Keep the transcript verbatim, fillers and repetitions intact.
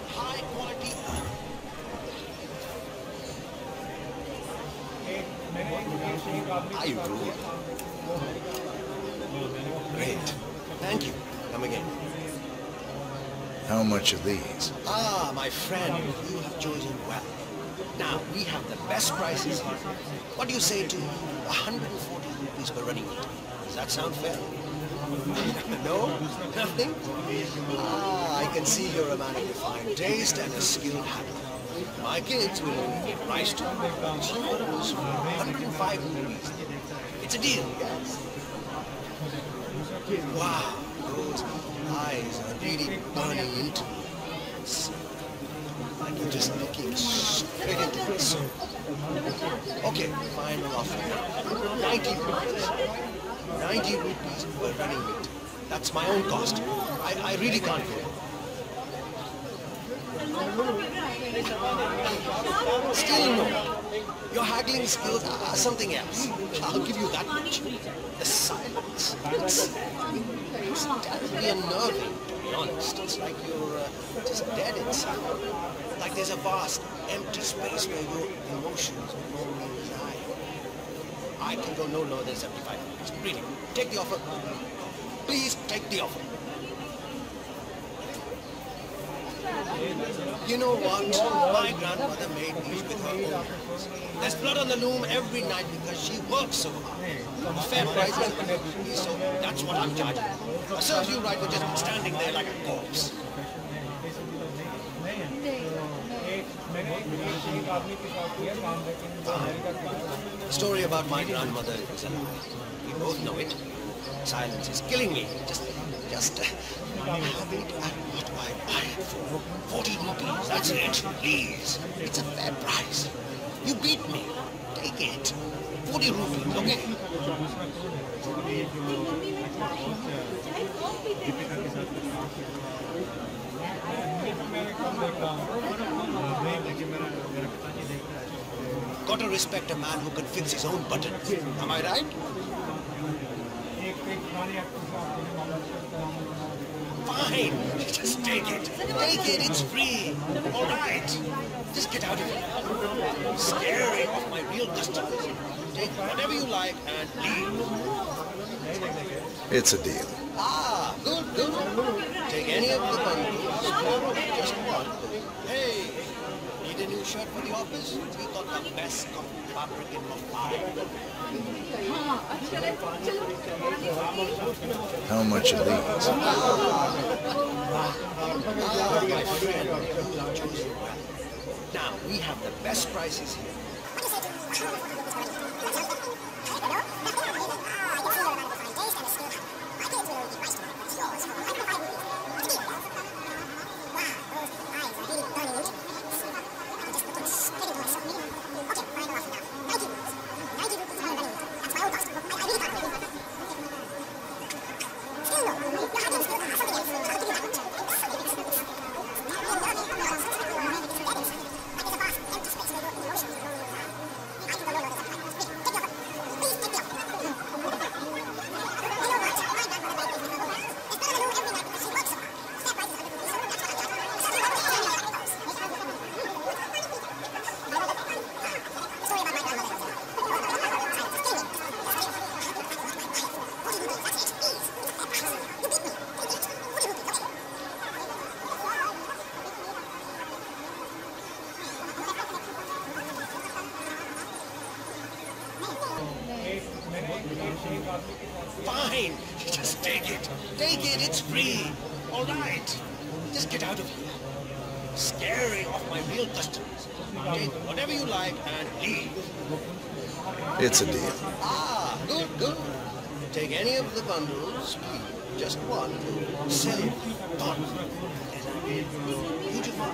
high quality. I rule. Great. Thank you. Come again. How much are these? Ah, my friend, you have chosen well. Now, we have the best prices here. What do you say to one hundred forty rupees per running meter? Does that sound fair? No? Nothing? Ah, I can see you're a man of refined taste and a skilled handler. My kids will rise to it's yours. one hundred five rupees. It's a deal, yes? Wow, those eyes are really burning into me. It's like you're just looking straight into my soul. Okay, final offer. ninety rupees. ninety rupees per running meter. That's my own cost. I, I really can't go. Still no. Your haggling skills are something else. I'll give you that much. The silence. It's, it's terribly unnerving, to be honest. It's like you're uh, just dead inside. Like there's a vast, empty space where your emotions would normally reside. I can go no lower than seventy-five rupees. Really. Take the offer. Please take the offer. You know what? My grandmother made these with her own hands. There's blood on the loom every night because she works so hard. A fair price is one hundred rupees, so that's what I'm charging. I serves you right for just standing there like a corpse. The story about my grandmother is a lie. We both know it. Silence is killing me. Just, just uh, have it at what I buy it for. Forty rupees. That's it. Please. It's a fair price. You beat me. Take it. Forty rupees. Okay. Gotta respect a man who can fix his own buttons. Am I right? Fine. Just take it. Take it. It's free. All right. Just get out of here. Scaring off my real customers. Take whatever you like and leave. It's a deal. Ah, good, good. Take any of the bundles. Just one. Hey, need a new shirt for the office? We got the best cotton fabric in Mumbai. How much are these? Ah, my friend, you have chosen well. Now, we have the best prices here. Fine. Just take it. Take it. It's free. All right. Just get out of here. Scaring off my real customers. Take whatever you like and leave. It's a deal. Ah, good, good. Take any of the bundles. Just one. Silk. Cotton. Beautiful.